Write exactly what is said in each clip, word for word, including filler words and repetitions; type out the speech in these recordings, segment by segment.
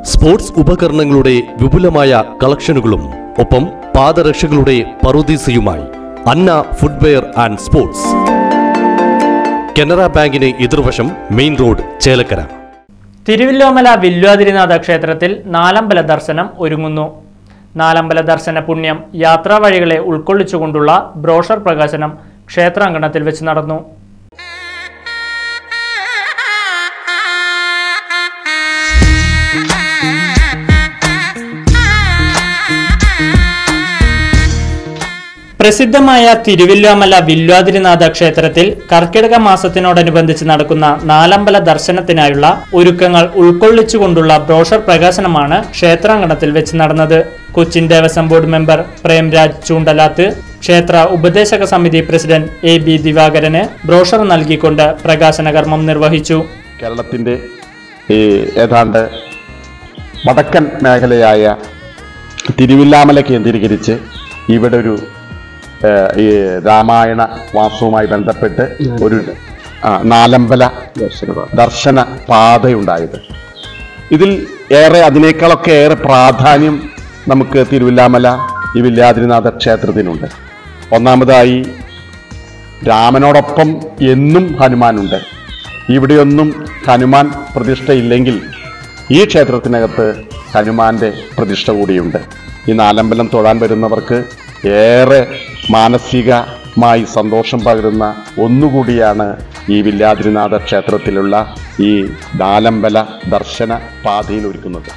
Sports ഉപകരണങ്ങളുടെ വിപുലമായ കളക്ഷനുകളും ഒപ്പം പാദരക്ഷകളുടെ പറുദീസയുമായി Anna footwear and sports. Canara ബാങ്കിന് എതിർവശം മെയിൻ റോഡ്, ചേലക്കര. തിരുവല്ലോമല വില്വാതിരിനാഥ ക്ഷേത്രത്തിൽ നാലമ്പല ദർശനം ഒരുങ്ങുന്നു. നാലമ്പല ദർശന പുണ്യം യാത്രാ വഴികളെ ഉൾക്കൊള്ളിച്ചുകൊണ്ടുള്ള ബ്രോഷർ പ്രകാശനം ക്ഷേത്രാങ്കണത്തിൽ വെച്ച് നടന്നു. പ്രസിദ്ധമായ തിരുവല്ലോമല വില്വാതിരിനാഥ ക്ഷേത്രത്തിൽ കർക്കിടക മാസത്തിനോടനുബന്ധിച്ച് നടക്കുന്ന നാലമ്പല ദർശനത്തിനായുള്ള ഒരുക്കങ്ങൾ ഉൾക്കൊള്ളിച്ചുകൊണ്ടുള്ള ബ്രോഷർ പ്രകാശനമാണ് ക്ഷേത്രാങ്കണത്തിൽ വെച്ച് നടന്നത്. കൊച്ചിൻ ദേവസ്വം ബോർഡ് മെമ്പർ പ്രേംരാജ് ചൂണ്ടലാത്ത് ക്ഷേത്ര ഉപദേശക സമിതി പ്രസിഡന്റ് എ ബി ദിവാകരന് ബ്രോഷർ നൽകിക്കൊണ്ട് പ്രകാശന കർമ്മം നിർവഹിച്ചു. കേരളത്തിന്റെ ഏതാണ്ട് വടക്കൻ മേഖലയായ തിരുവില്ലാമല കേന്ദ്രീകരിച്ച് ഇവിടെ ഒരു ഈ രാമായണ വാസവുമായി ബന്ധപ്പെട്ട് ഒരു നാലമ്പല ദർശന പാതയുണ്ടായത്. ഇതിൽ ഏറെ അതിനേക്കാളൊക്കെ ഏറെ പ്രാധാന്യം നമുക്ക് തിരുവില്ലാമല ഈ വില്വാതിരിനാഥ ക്ഷേത്രത്തിനുണ്ട്. ഒന്നാമതായി രാമനോടൊപ്പം എന്നും ഹനുമാനുണ്ട്. ഇവിടെയൊന്നും ഹനുമാൻ പ്രതിഷ്ഠയില്ലെങ്കിൽ ഈ ക്ഷേത്രത്തിനകത്ത് ഹനുമാന്റെ പ്രതിഷ്ഠ കൂടിയുണ്ട്. ഈ നാലമ്പലം തൊഴാൻ വരുന്നവർക്ക് ഏറെ മാനസികമായി സന്തോഷം പകരുന്ന ഒന്നുകൂടിയാണ് ഈ വില്വാതിരിനാഥ ക്ഷേത്രത്തിലുള്ള ഈ നാലമ്പല ദർശന പാതയിൽ ഒരുക്കുന്നത്.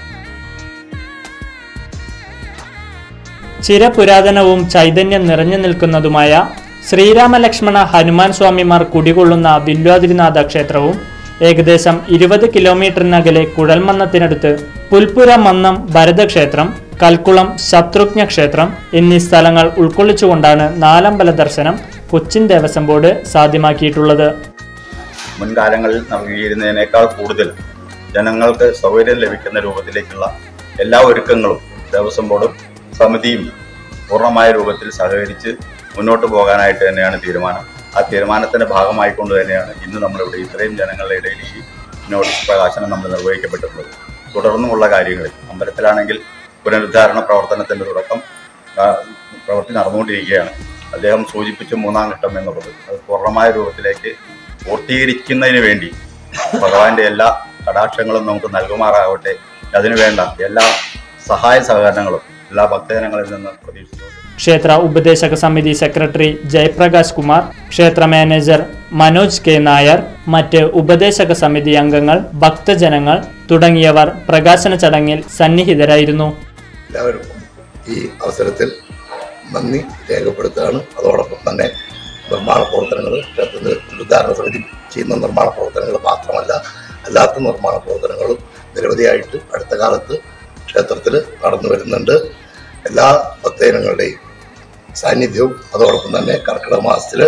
ചിരപുരാതനവും ചൈതന്യം നിറഞ്ഞു നിൽക്കുന്നതുമായ ശ്രീരാമലക്ഷ്മണ ഹനുമാൻ സ്വാമിമാർ കുടികൊള്ളുന്ന വില്വാതിരിനാഥ ക്ഷേത്രവും ഏകദേശം ഇരുപത് കിലോമീറ്ററിനകലെ കുഴൽമന്നത്തിനടുത്ത് പുൽപ്പുര മന്നം ഭരതക്ഷേത്രം, കൽക്കുളം ശത്രുഘ്ന ക്ഷേത്രം എന്നീ സ്ഥലങ്ങൾ ഉൾക്കൊള്ളിച്ചുകൊണ്ടാണ് നാലമ്പല ദർശനം കൊച്ചിൻ ദേവസ്വം ബോർഡ് സാധ്യമാക്കിയിട്ടുള്ളത്. മുൻകാലങ്ങളിൽ നൽകിയിരുന്നതിനേക്കാൾ കൂടുതൽ ജനങ്ങൾക്ക് സൗകര്യം ലഭിക്കുന്ന രൂപത്തിലേക്കുള്ള എല്ലാ ഒരുക്കങ്ങളും ദേവസ്വം ബോർഡും സമിതിയും പൂർണ്ണമായ രൂപത്തിൽ സഹകരിച്ച് മുന്നോട്ട് പോകാനായിട്ട് തന്നെയാണ് തീരുമാനം. ആ തീരുമാനത്തിന്റെ ഭാഗമായിക്കൊണ്ട് തന്നെയാണ് ഇന്ന് നമ്മളിവിടെ ഇത്രയും ജനങ്ങളുടെ ഇടയിൽ ഈ നോട്ടീസ് പ്രകാശനം നമ്മൾ നിർവഹിക്കപ്പെട്ടിട്ടുള്ളത്. തുടർന്നുമുള്ള കാര്യങ്ങളിൽ അമ്പലത്തിലാണെങ്കിൽ പുനരുദ്ധാരണ പ്രവർത്തനത്തിന്റെ തുടക്കം പ്രവൃത്തി നടന്നുകൊണ്ടിരിക്കുകയാണ്. അദ്ദേഹം സൂചിപ്പിച്ച മൂന്നാം ഘട്ടം എന്നുള്ളത് അത് പൂർണ്ണമായ രൂപത്തിലേക്ക് പൂർത്തീകരിക്കുന്നതിന് വേണ്ടി ഭഗവാന്റെ എല്ലാ കടാക്ഷങ്ങളും നമുക്ക് നൽകുമാറാകട്ടെ. അതിനുവേണ്ട എല്ലാ സഹായ സഹകരണങ്ങളും എല്ലാ ഭക്തജനങ്ങളിൽ നിന്ന് പ്രതീക്ഷിക്കുന്നു. ക്ഷേത്ര ഉപദേശക സമിതി സെക്രട്ടറി ജയപ്രകാശ് കുമാർ, ക്ഷേത്ര മാനേജർ മനോജ് കെ നായർ, മറ്റ് ഉപദേശക സമിതി അംഗങ്ങൾ, ഭക്തജനങ്ങൾ തുടങ്ങിയവർ പ്രകാശന ചടങ്ങിൽ സന്നിഹിതരായിരുന്നു. എല്ലാവർക്കും ഈ അവസരത്തിൽ നന്ദി രേഖപ്പെടുത്തുകയാണ്. അതോടൊപ്പം തന്നെ നിർമ്മാണ പ്രവർത്തനങ്ങൾ ക്ഷേത്രത്തിൽ പുനരുദ്ധാരണ സമിതി ചെയ്യുന്ന നിർമ്മാണ പ്രവർത്തനങ്ങൾ മാത്രമല്ല അല്ലാത്ത നിർമ്മാണ പ്രവർത്തനങ്ങളും നിരവധിയായിട്ട് അടുത്ത കാലത്ത് ക്ഷേത്രത്തിൽ നടന്നു വരുന്നുണ്ട്. എല്ലാ ഭക്തജനങ്ങളുടെയും സാന്നിധ്യവും അതോടൊപ്പം തന്നെ കർക്കിടക മാസത്തിൽ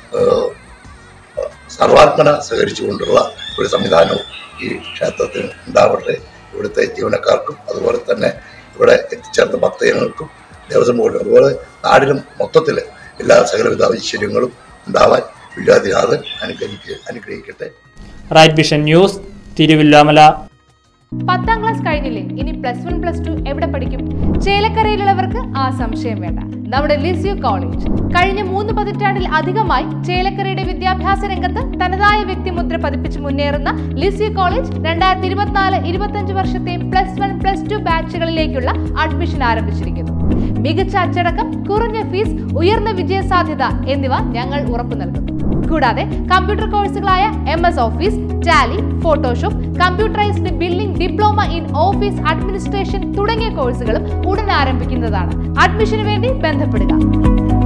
സർവാത്മന സഹകരിച്ചുകൊണ്ടുള്ള ഒരു സംവിധാനവും ഈ ക്ഷേത്രത്തിന് ഉണ്ടാവട്ടെ. ഇവിടുത്തെ ജീവനക്കാർക്കും അതുപോലെ തന്നെ ഇവിടെ എത്തിച്ചേർന്ന ഭക്തജനങ്ങൾക്കും ദേവസ്വം ബോർഡിനും അതുപോലെ നാടിനും മൊത്തത്തിൽ എല്ലാ സകലവിധ ഐശ്വര്യങ്ങളും ഉണ്ടാവാൻ വില്വാതിരിനാഥൻ അനുഗ്രഹിക്ക അനുഗ്രഹിക്കട്ടെ. Right vision news, Thiruvilwamala. പത്താം ക്ലാസ് കഴിഞ്ഞില്ലേ? ഇനി പ്ലസ് വൺ പ്ലസ് ടു എവിടെ പഠിക്കും? ചേലക്കരയിലുള്ളവർക്ക് ആ സംശയം വേണ്ട. നമ്മുടെ ലിസ്യു കോളേജ് കഴിഞ്ഞ മൂന്ന് പതിറ്റാണ്ടിൽ അധികമായി ചേലക്കരയുടെ വിദ്യാഭ്യാസ രംഗത്ത് തനതായ വ്യക്തിമുദ്ര പതിപ്പിച്ച് മുന്നേറുന്ന ലിസ്യു കോളേജ് രണ്ടായിരത്തി ഇരുപത്തിനാല് ഇരുപത്തഞ്ച് വർഷത്തെ പ്ലസ് വൺ പ്ലസ് ടു ബാച്ചുകളിലേക്കുള്ള അഡ്മിഷൻ ആരംഭിച്ചിരിക്കുന്നു. മികച്ച അച്ചടക്കം, കുറഞ്ഞ ഫീസ്, ഉയർന്ന വിജയ സാധ്യത എന്നിവ ഞങ്ങൾ ഉറപ്പു നൽകുന്നു. കൂടാതെ കമ്പ്യൂട്ടർ കോഴ്സുകളായ M S office, Tally, Photoshop, computerised billing, diploma in office administration തുടങ്ങിയ കോഴ്സുകളും ഉടൻ ആരംഭിക്കുന്നതാണ്. അഡ്മിഷന് വേണ്ടി ബന്ധപ്പെടുക.